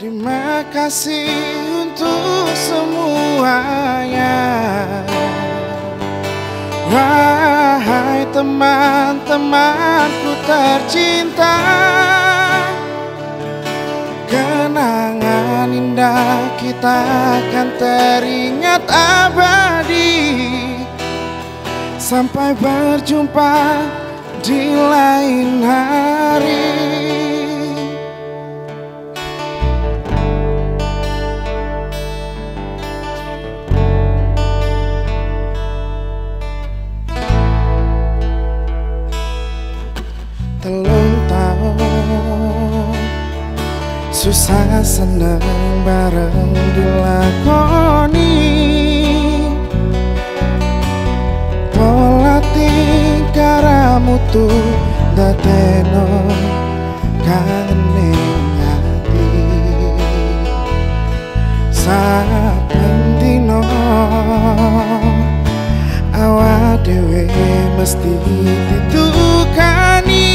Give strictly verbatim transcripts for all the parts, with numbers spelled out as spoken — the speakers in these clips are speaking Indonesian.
Terima kasih untuk semuanya. Wahai teman-temanku tercinta, kenangan indah kita akan teringat abadi. Sampai berjumpa di lain hari. Telung tahun susah seneng bareng dilakoni, pola tingkah ramutu dadeno kangening ati. Saben dino awak dhewe mesti ditukani,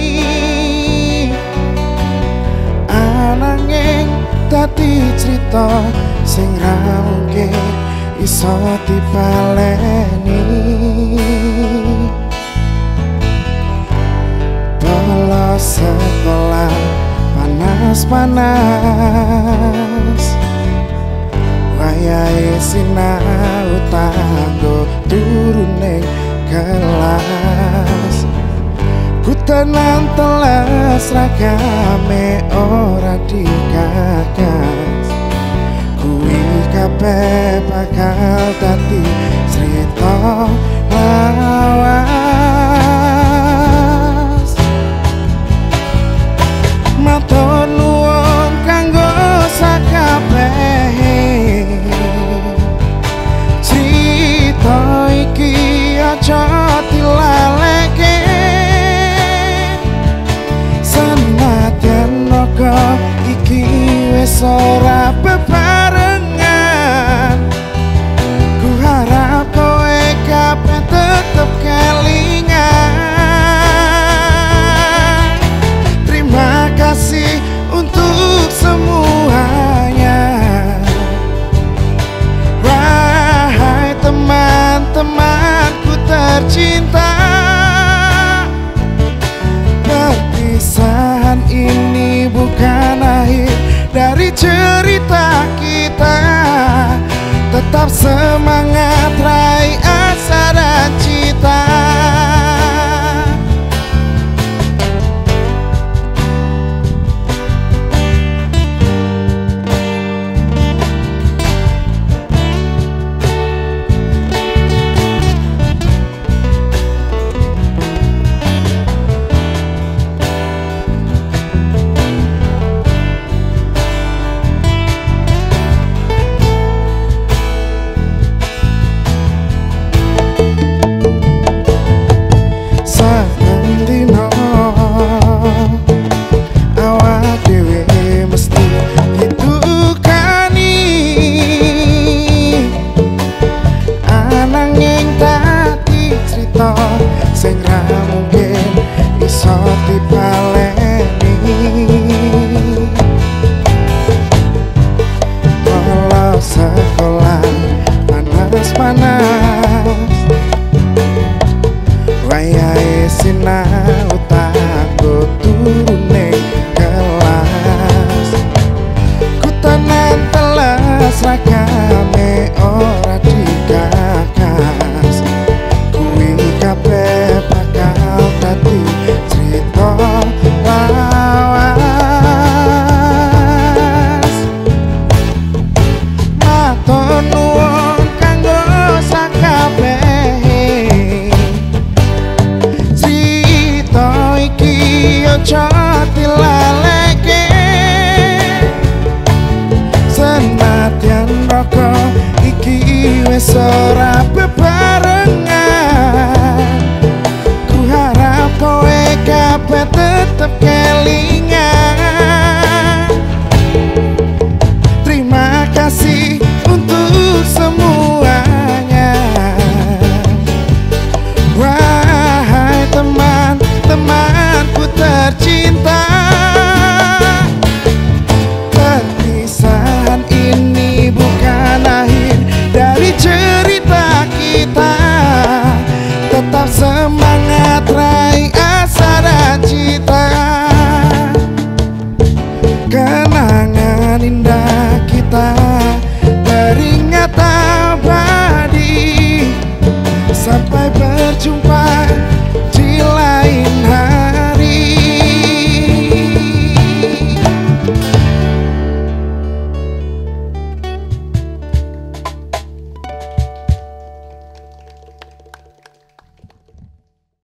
ananging dadi crita sing ra mungkin iso dipaleni. Bolos sekolah panas-panas, wayahe sinau tanggo turun ning kelas. Ku tenan teles ragame ora digagas, kuwi kabeh bakal dadi crita lawas. Matur nuwun kanggo sakabehe, crita iki aja dilaleke. Senadyan naga iki wis ora bebarengan, ku harap kowe kabeh tetep kelingan. Terima kasih untuk semuanya. Wahai teman-temanku tercinta, perpisahan ini bukan akhir dari cerita kita. Tetap semangat raih asa dan cita. Sing ra mungkin iso dipaleni. Bolos sekolah panas-panas, wayahe sinau tanggo turun ning kelas. Ku tenan teles ragame ora digagas, kuwi kabeh bakal dadi crita lawas. Matur nuwun kanggo sakabehe, crita iki aja dilaleke. Senadyan raga iki wis ora bebarengan, ku harap kowe kabeh tetep kelingan. Terima kasih untuk semuanya. Wahai teman-temanku tercinta, cinta.